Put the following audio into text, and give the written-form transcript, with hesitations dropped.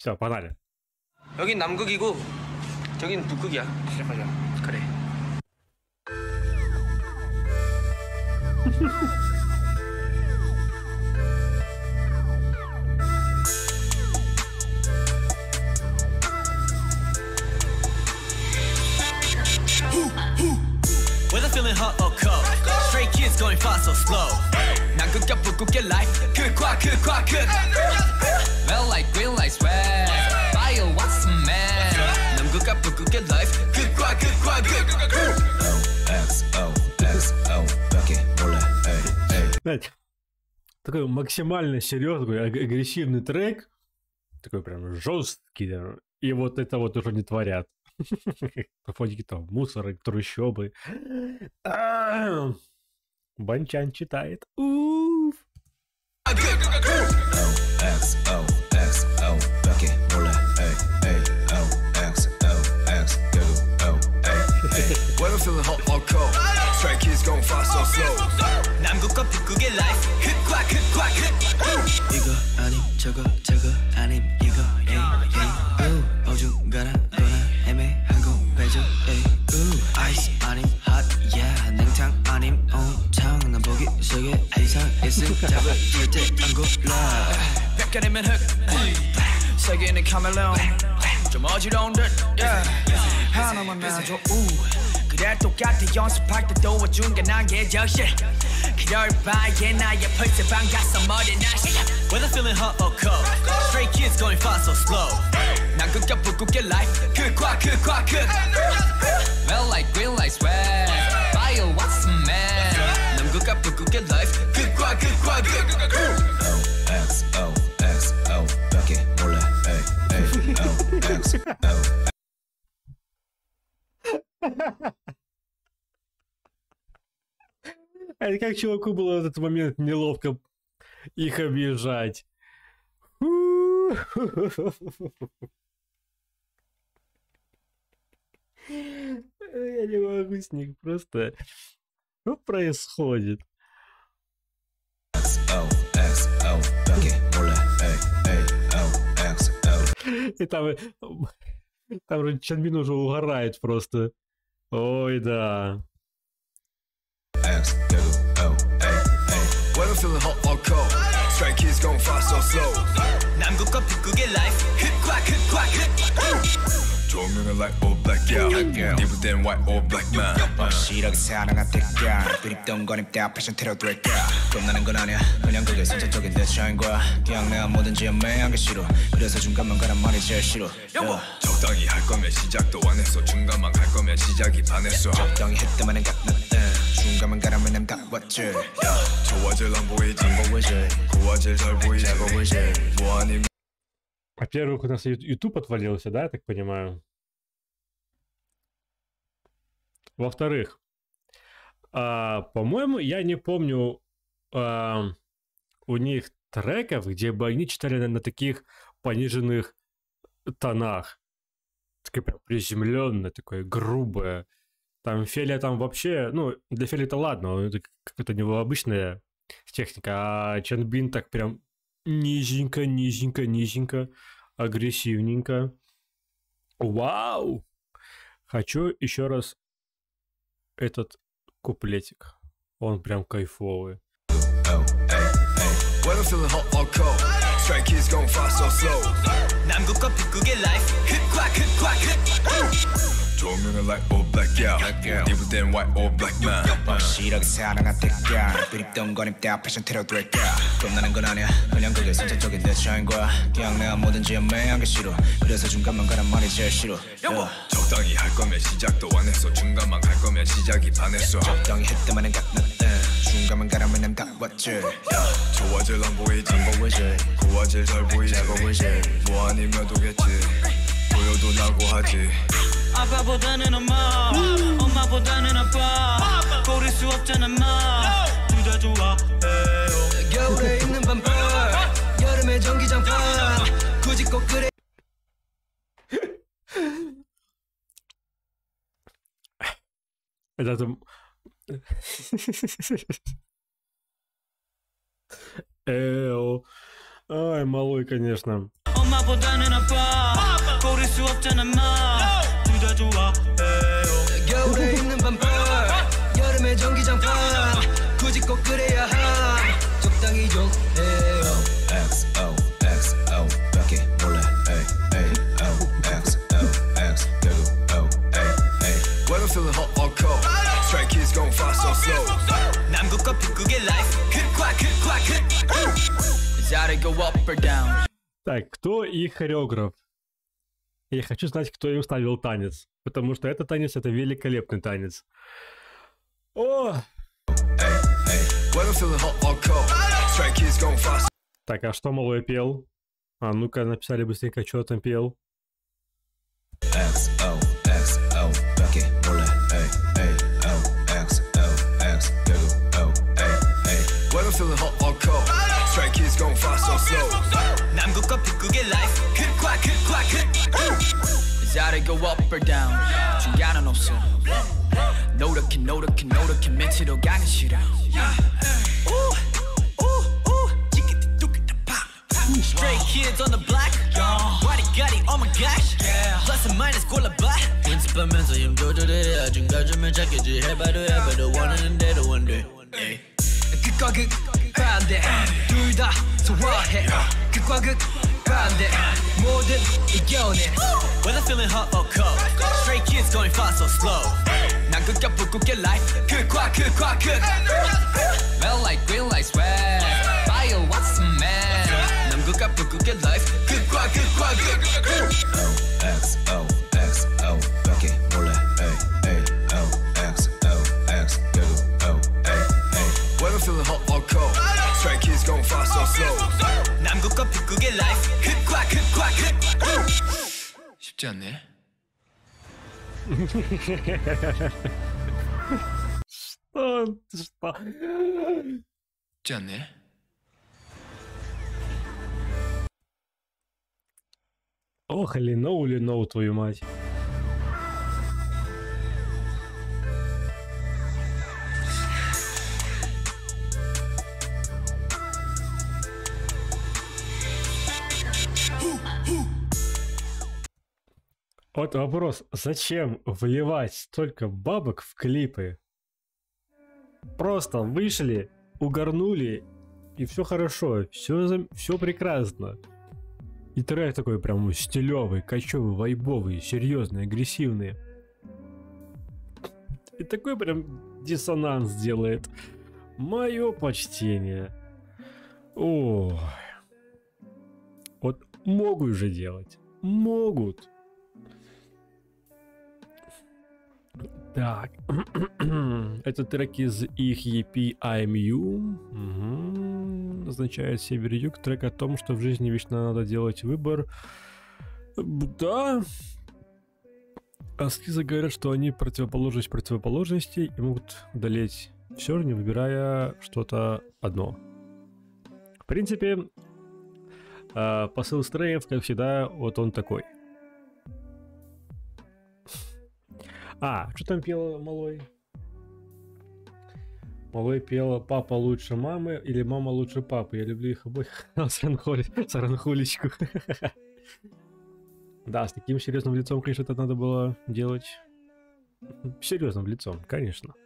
Все, погнали. 여긴 남극이고 저긴 북극이야. 시작하자. 그래. Whether feeling hot or cold, stray kids going fast or slow. 남극과 북극의 life, 극과 극과 극. Red light, green light, red. Fire, what's the man? 남극과 북극의 life, 극과 극과 극. XOXO, 밖에 몰라. Знаете, такой максимально серьезный, агрессивный трек, такой прям жесткий, да, и вот это вот уже не творят. На фоне какие-то мусоры, трущобы. Банчан читает. Уф. Whether feeling hot or cold, stray kids going fast or slow. 남극과 북극의 life, 극과 극과 극. 이거 아님 저거 아님 이거 어중간한 거나 애매한 거 배죠. 아이스 아님 hot yeah 냉탕 아님 온탕 난 보기 세계 이상했음 잡을 절대 안 골라. 백가리면 흑 세계는 카멜레온 좀 어지러운 듯 yeah. 하나만 놔줘 그래 똑같아 연습할 때 도와준 게 난 계절실 그럴 바에 나의 펄스 반가서 머리 나시. Whether feeling hot or cold, stray kids going fast or slow. 남극과 북극의 life, 극과 극과 극. Red light, green light, red. Fire, what's the man? 남극과 북극의 life, 극과 극과 극. XOXO, 밖에 몰라. XO. А это как чуваку было в этот момент неловко их обижать. Я не могу с них просто... Что происходит? И там вроде Чанбин уже угорает просто. Ой, да. Whether feeling hot or cold, stray kids going fast or slow. 남극과 북극의 life, 극과 극과 극. 조명은 like all black girl, 니부땐 white or black man. 확실하게 사랑한 대가, 드립던 건 입대 패션 테러 될까. 겁나는 건 아니야, 그냥 그게 선천적인 내 차인 거야. 그냥 내가 뭐든지 애매한 게 싫어. 그래서 중간만 가란 말이 제일 싫어. 적당히 할 거면 시작도 안 했어. 중간만 갈 거면 시작이 반했어. 적당히 했다만 은 갓났대. 중간만 가라면 난 다 왔지. 좋아질 안 보이지, 고와질 잘 보이지, 뭐 아니면. Во-первых, у нас YouTube отвалился, да, я так понимаю? Во-вторых, по-моему, я не помню у них треков, где бы они читали на таких пониженных тонах. Такое прям приземленное, такое грубое. Там Феля там вообще, ну, для Фели это ладно, это какая-то необычная техника, а Чанбин так прям низенько, агрессивненько. Вау! Хочу еще раз этот куплетик. Он прям кайфовый. 남극과 북극의 life, 극과 극과 극. 조명은 like all black girl, 니부땐 white or black man. 확실하게 사랑한 대가, 드립던 건 입대 패션 테러 될까. 겁나는 건 아니야, 그냥 그게 선천적인 내 차인 거야. 그냥 내가 뭐든지 애매한 게 싫어. 그래서 중간만 가란 말이 제일 싫어. 적당히 할 거면 시작도 안 했어. 중간만 갈 거면 시작이 반했어. 적당히 했다만 은 갓났대. 중간만 가라면 난 다 왔지. 좋아질 안 보이지, 고와질 잘 보이지, 뭐 아니면 도겠지. 보여도 나고 하지. 아빠보다는 엄마보다는 아빠. 고를 수 없잖아 마. 둘 다 좋아. 겨울에 입는 반팔, 여름에 전기장판. 굳이 꼭 그래. Это там... Ай, малой, конечно. 엄마보다는 아빠 고를 수 없잖아 둘 다 좋아해요 겨울에 입는 반팔 여름에 전기장판 굳이 꼭 그래야 함 적당히 좀 해요 XOXO 밖에 몰라 XOXO 결국 OAA Whether feeling hot or cold Stray kids gon' fast or slow 남극과 북극의 life 잘해 go up or down Так, кто их хореограф? Я хочу знать, кто им ставил танец. Потому что этот танец — это великолепный танец. О! Так, а что малой пел? А ну-ка, написали быстренько, что там пел. 남극과 북극의 life 잘해 go up or down 중간은 없어 노력해 밑으로 가기 싫어 Stray kids on the block Body got it, oh my gosh Plus and minus 골라봐 연습하면서 힘 조절해 중간쯤을 찾겠지 해봐도 원하는 대로 one day 극과 극 반대 둘 다 소화해 극과 극 반대 모든 이겨내 Whether feeling hot or cold Stray kids going fast or slow 남극과 북극의 life 극과 극 Red light, green light, swag Fire, what's the man 남극과 북극의 life 극과 극 OXOXO 밖에 몰라 OXOX 결국 OAA Whether feeling hot or cold Stray kids going fast or slow 남극과 북극의 life 극과 극 쉽지 않네 Что? 쉽지 않네 Ох, линоу, твою мать. Вот вопрос, зачем вливать столько бабок в клипы? Просто вышли, угорнули, и все хорошо, все прекрасно. И трек такой прям стилевый, кочевый, вайбовый, серьезный, агрессивный. И такой прям диссонанс делает. Мое почтение. Ой. Вот могут же делать. Могут. Так. Это трек из их EP I'm You. Угу. Означает север-юг. Трек о том, что в жизни вечно надо делать выбор. Да. А скизы говорят, что они противоположность противоположностей и могут одолеть все, не выбирая что-то одно. В принципе, посыл стреев, как всегда, вот он такой. А, что там пел малой? Малой пела «Папа лучше мамы» или «Мама лучше папы». Я люблю их обоих. Саранхулечку. Да, с таким серьезным лицом, конечно, это надо было делать. Серьезным лицом, конечно.